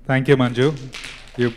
Thank you, Manju. You.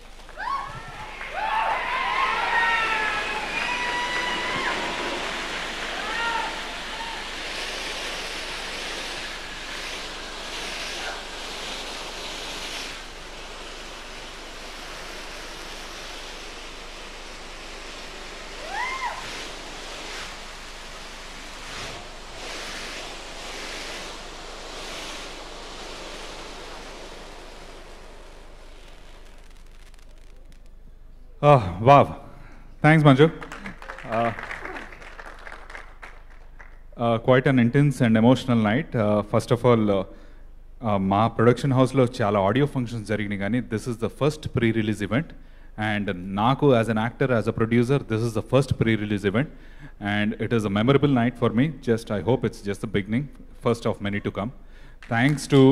Oh, wow. Thanks, Manju. Quite an intense and emotional night. First of all, మా production హౌస్లో చాలా audio functions జరిగినాయి కానీ this is the first pre release event and నాకు as an actor as a producer this is the first pre release event and it is a memorable night for me just I hope it's just the beginning first of many to come thanks to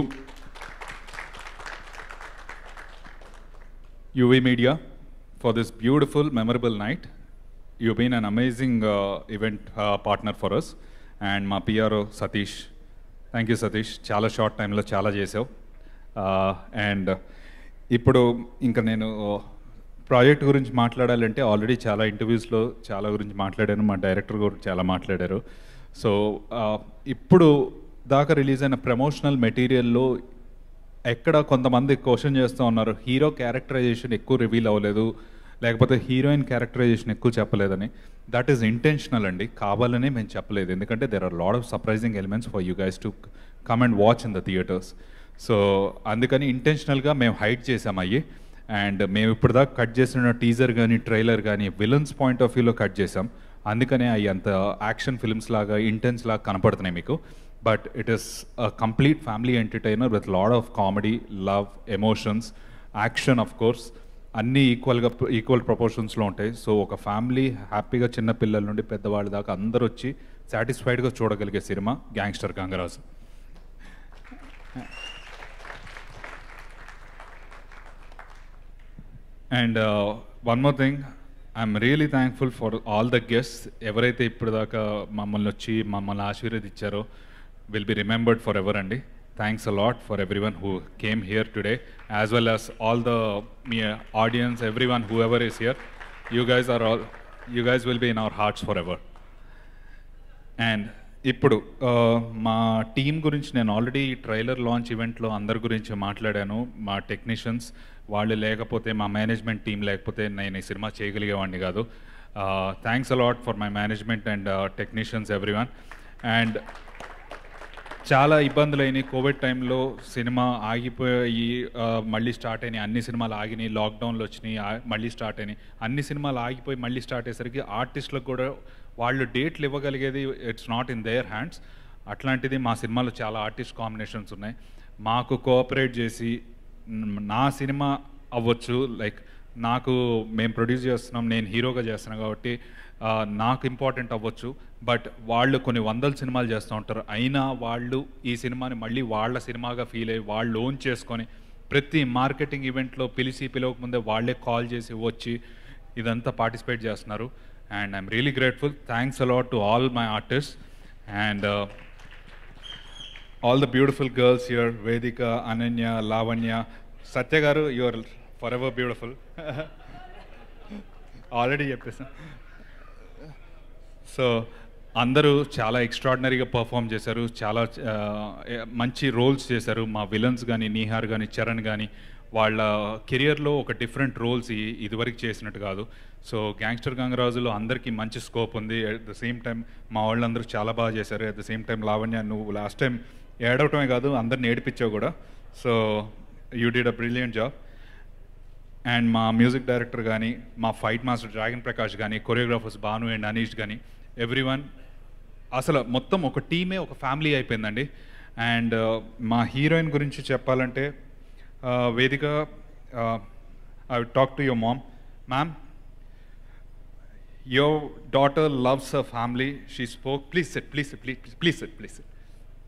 UV Media for this beautiful, memorable night. You've been an amazing event partner for us. And my PRO, Satish. Thank you, Satish. Chala short time lo chala chesav. And ఇప్పుడు ఇంకా నేను project గురించి మాట్లాడాలంటే already చాలా ఇంటర్వ్యూస్లో చాలా గురించి మాట్లాడాను, మా డైరెక్టర్ గురించి చాలా మాట్లాడారు. సో ఇప్పుడు దాకా రిలీజ్ అయిన ప్రమోషనల్ మెటీరియల్లో ఎక్కడ కొంతమంది క్వశ్చన్ చేస్తూ ఉన్నారు, హీరో క్యారెక్టరైజేషన్ ఎక్కువ రివీల్ అవ్వలేదు, లేకపోతే హీరోయిన్ క్యారెక్టరైజేషన్ ఎక్కువ చెప్పలేదని. దట్ ఈస్ ఇంటెన్షనల్ అండి, కావాలనే మేము చెప్పలేదు. ఎందుకంటే there are lot of surprising elements for you guys to come and watch in the theatres. So అందుకని ఇంటెన్షనల్గా మేము హైడ్ చేసాం అయ్యి. అండ్ మేము ఇప్పుడు దాకా కట్ చేసిన టీజర్ కానీ ట్రైలర్ కానీ విలన్స్ పాయింట్ ఆఫ్ వ్యూలో కట్ చేసాం. అందుకనే అవి అంత యాక్షన్ ఫిల్మ్స్ లాగా ఇంటెన్స్ లాగా కనపడుతున్నాయి మీకు. But it is a complete family entertainer with a lot of comedy, love, emotions, action of course. అన్నీ ఈక్వల్ ప్రపోర్షన్స్లో ఉంటాయి. సో ఒక ఫ్యామిలీ హ్యాపీగా చిన్న పిల్లల నుండి పెద్దవాళ్ళ దాకా అందరూ వచ్చి సాటిస్ఫైడ్గా చూడగలిగే సినిమా gangster Gangaraju. And one more thing, I'm really thankful for all the guests. ఎవరైతే ఇప్పుడు దాకా మమ్మల్ని వచ్చి మమ్మల్ని ఆశీర్వదించారో will be remembered forever, Andy. Thanks a lot for everyone who came here today, as well as all the audience, everyone, whoever is here. You guys will be in our hearts forever. And ఇప్పుడు మా team గురించి నేను already trailer launch ఈవెంట్లో అందరి గురించి మాట్లాడాను. మా technicians వాళ్ళు లేకపోతే, మా మేనేజ్మెంట్ టీం లేకపోతే నేను ఈ సినిమా చేయగలిగేవాడిని కాదు. Thanks a lot for my management and technicians everyone. And చాలా ఇబ్బందులు అయినాయి కోవిడ్ టైంలో, సినిమా ఆగిపోయి మళ్ళీ స్టార్ట్ అయినాయి, అన్ని సినిమాలు ఆగినాయి, లాక్డౌన్లు వచ్చినాయి, మళ్ళీ స్టార్ట్ అయినాయి. అన్ని సినిమాలు ఆగిపోయి మళ్ళీ స్టార్ట్ అయ్యేసరికి ఆర్టిస్టులకు కూడా వాళ్ళు డేట్లు ఇవ్వగలిగేది it's not in their hands. అట్లాంటిది మా సినిమాలో చాలా ఆర్టిస్ట్ కాంబినేషన్స్ ఉన్నాయి. మాకు కోఆపరేట్ చేసి నా సినిమా అవ్వచ్చు, లైక్ నాకు మేము ప్రొడ్యూస్ చేస్తున్నాం, నేను హీరోగా చేస్తున్నాను కాబట్టి నాకు ఇంపార్టెంట్ అవ్వచ్చు. బట్ వాళ్ళు కొన్ని వందల సినిమాలు చేస్తూ ఉంటారు, అయినా వాళ్ళు ఈ సినిమాని మళ్ళీ వాళ్ళ సినిమాగా ఫీల్ అయ్యి వాళ్ళు ఓన్ చేసుకొని ప్రతి మార్కెటింగ్ ఈవెంట్లో పిలవకముందే వాళ్ళే కాల్ చేసి వచ్చి ఇదంతా పార్టిసిపేట్ చేస్తున్నారు. And I'm really grateful. Thanks a lot to all my artist and all the beautiful girls here, Vedika, Ananya, Lavanya, Satya garu, you are forever beautiful. Already చెప్పేసాను. సో అందరూ చాలా ఎక్స్ట్రాడినరీగా పర్ఫామ్ చేశారు, చాలా మంచి రోల్స్ చేశారు. మా విలన్స్ కానీ, నీహార్ కానీ, చరణ్ కానీ వాళ్ళ కెరియర్లో ఒక డిఫరెంట్ రోల్స్ ఇదివరకు చేసినట్టు కాదు. సో గ్యాంగ్స్టర్ గంగరాజులో అందరికీ మంచి స్కోప్ ఉంది. అట్ ద సేమ్ టైం మా వాళ్ళందరూ చాలా బాగా చేశారు. At the same time Lavanya, నువ్వు లాస్ట్ టైం ఏడవటమే కాదు అందరిని ఏడిపించావు కూడా. So you did a brilliant job. And మా మ్యూజిక్ డైరెక్టర్ కానీ, మా ఫైట్ మాస్టర్ డ్రాగన్ ప్రకాష్ కానీ, కొరియోగ్రాఫర్స్ భాను అండ్ అనీష్ కానీ, ఎవ్రీవన్, అసలు మొత్తం ఒక టీమే ఒక ఫ్యామిలీ అయిపోయిందండి. అండ్ మా హీరోయిన్ గురించి చెప్పాలంటే Vedika, I would talk to your mom. Ma'am, your daughter loves her family. She spoke, please sit, please sit, please sit, please sit.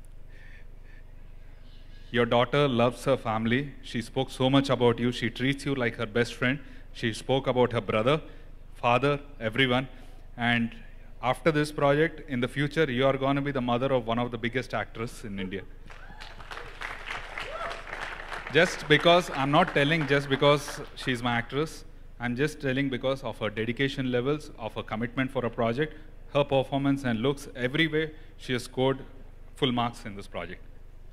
Your daughter loves her family. She spoke so much about you. She treats you like her best friend. She spoke about her brother, father, everyone. And after this project, in the future, you are going to be the mother of one of the biggest actors in India. Just because I'm not telling just because she's my actress. I'm just telling because of her dedication levels, of her commitment for a project, her performance and looks, every way she has scored full marks in this project.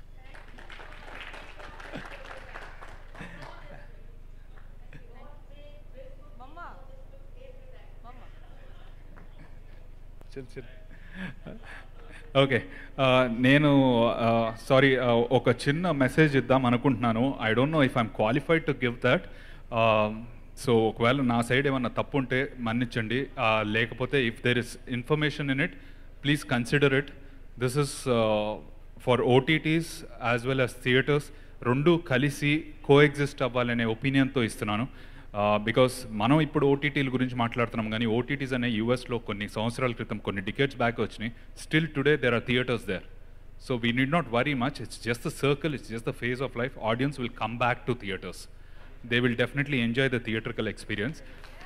Okay, నేను sorry ఒక చిన్న message ఇద్దాం అనుకుంటున్నాను. I don't know if I'm qualified to give that. So ఒకవేళ నా side ఏమన్నా తప్పు ఉంటే మన్నించండి, లేకపోతే if there is information in it please consider it. This is for OTTs as well as theatres, రెండు కలిసి కోఎగ్జిస్ట్ అవ్వాలనే ఒపీనియన్తో ఇస్తున్నాను. బికాస్ మనం ఇప్పుడు ఓటీటీల గురించి మాట్లాడుతున్నాం, కానీ ఓటీటీస్ అనే యూఎస్లో కొన్ని సంవత్సరాల క్రితం, కొన్ని డికేట్స్ బ్యాక్ వచ్చినాయి. Still today there are theatres there. So we need not worry much. It's just the circle, it's just the phase of life. Audience will come back to theatres. They will definitely enjoy the theatrical experience.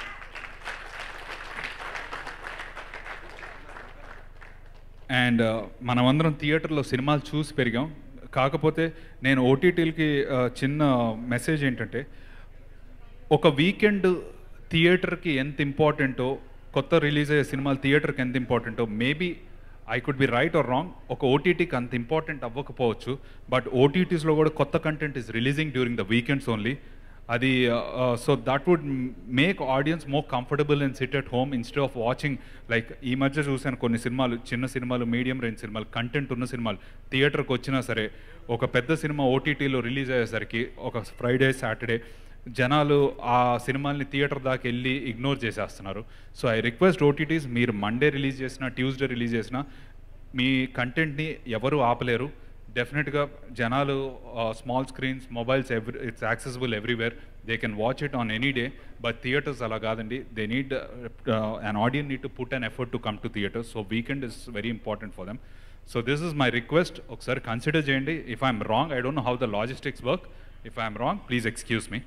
And మనమందరం థియేటర్లో సినిమాలు చూసి పెరిగాం. కాకపోతే నేను ఓటీటీలకి చిన్న message ఏంటంటే, ఒక వీకెండ్ థియేటర్కి ఎంత ఇంపార్టెంటో, కొత్త రిలీజ్ అయ్యే సినిమాలు థియేటర్కి ఎంత ఇంపార్టెంటో, maybe I could be right or wrong, ఒక ఓటీటీకి అంత ఇంపార్టెంట్ అవ్వకపోవచ్చు. బట్ ఓటీటీస్లో కూడా కొత్త content is releasing during the weekends only. అది so that would make audience more comfortable and sit at home instead of watching. Like ఈ మధ్య చూసాను కొన్ని సినిమాలు, చిన్న సినిమాలు, మీడియం రేంజ్ సినిమాలు, కంటెంట్ ఉన్న సినిమాలు థియేటర్కి వచ్చినా సరే, ఒక పెద్ద సినిమా ఓటీటీలో రిలీజ్ అయ్యేసరికి ఒక ఫ్రైడే సాటర్డే జనాలు ఆ సినిమాల్ని థియేటర్ దాకా వెళ్ళి ఇగ్నోర్ చేసేస్తున్నారు. సో ఐ రిక్వెస్ట్ ఓటీటీస్, మీరు మండే రిలీజ్ చేసినా, ట్యూస్డే రిలీజ్ చేసినా, మీ కంటెంట్ని ఎవరు ఆపలేరు. డెఫినెట్గా జనాలు small screens, mobiles, it's accessible everywhere. They can watch it on any day. But theatres అలా కాదండి. They need an audience need to put an effort to come to theatres. So weekend is very important for them. So this is my request. ఒకసారి consider చేయండి. If I'm wrong, I don't know how the logistics work. If I'm wrong, please excuse me.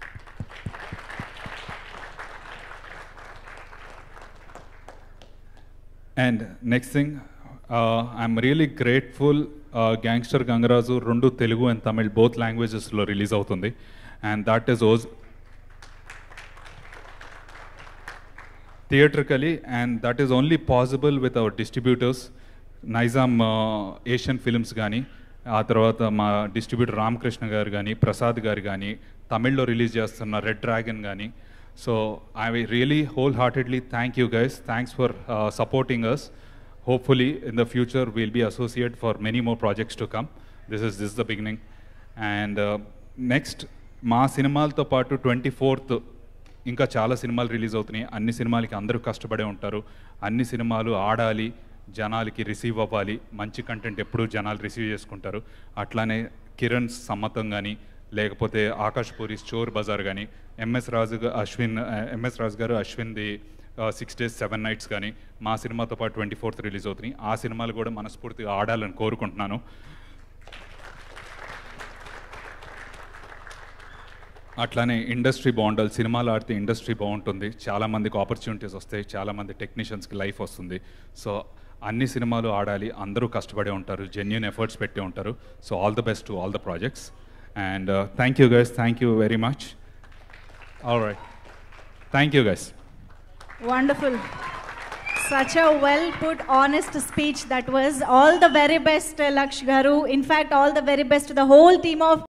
And next thing, I'm really grateful. Gangster Gangaraju రెండు Telugu and Tamil both లాంగ్వేజెస్లో release అవుతుంది. And that is theatrically, and that is only possible with our distributors Nizam Asian Films కానీ, ఆ తర్వాత మా distributor Ramakrishna గారు కానీ, ప్రసాద్ గారు కానీ, తమిళ్లో రిలీజ్ చేస్తున్న రెడ్ డ్రాగన్ కానీ. So I really whole heartedly thank you guys. Thanks for supporting us. Hopefully in the future we'll be associated for many more projects to come. This is the beginning. And next మా సినిమాలతో పాటు 24th ఇంకా చాలా సినిమాలు release అవుతున్నాయి. అన్ని సినిమాలకి అందరూ కష్టపడే ఉంటారు. అన్ని సినిమాలు ఆడాలి, జనాలకి రిసీవ్ అవ్వాలి. మంచి కంటెంట్ ఎప్పుడూ జనాలు రిసీవ్ చేసుకుంటారు. అట్లానే కిరణ్ సమ్మతం కానీ, లేకపోతే ఆకాష్ పూరీస్ చోర్ బజార్ కానీ, ఎంఎస్ రాజు గారు అశ్విన్ది 6 days 7 nights కానీ మా సినిమాతో పాటు 24th రిలీజ్ అవుతున్నాయి. ఆ సినిమాలు కూడా మనస్ఫూర్తిగా ఆడాలని కోరుకుంటున్నాను. అట్లానే ఇండస్ట్రీ బాగుండాలి. సినిమాలు ఆడితే ఇండస్ట్రీ బాగుంటుంది, చాలామందికి ఆపర్చునిటీస్ వస్తాయి, చాలామంది టెక్నీషియన్స్కి లైఫ్ వస్తుంది. సో అన్ని సినిమాలు ఆడాలి, అందరూ కష్టపడే ఉంటారు, జెన్యూన్ ఎఫర్ట్స్ పెట్టే ఉంటారు. So all the best to all the projects. And thank you guys, thank you very much. All right, thank you guys. Wonderful. Such a well put, honest speech that was. All the very best, Laksh Garu. In fact, all the very best to the whole team of